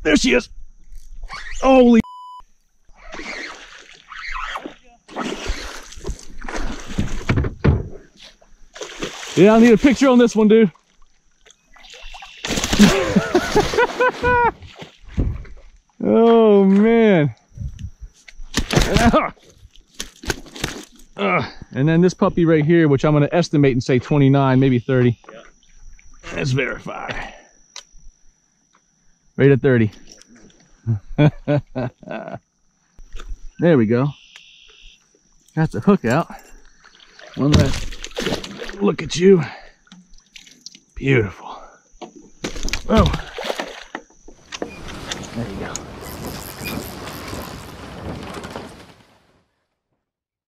There she is. Holy. Yeah, I need a picture on this one, dude. Oh, man. And then this puppy right here, which I'm going to estimate and say 29, maybe 30. Yeah. Let's verify. Right at 30. There we go. Got the hook out. One last look at you. Beautiful. Oh. There you go.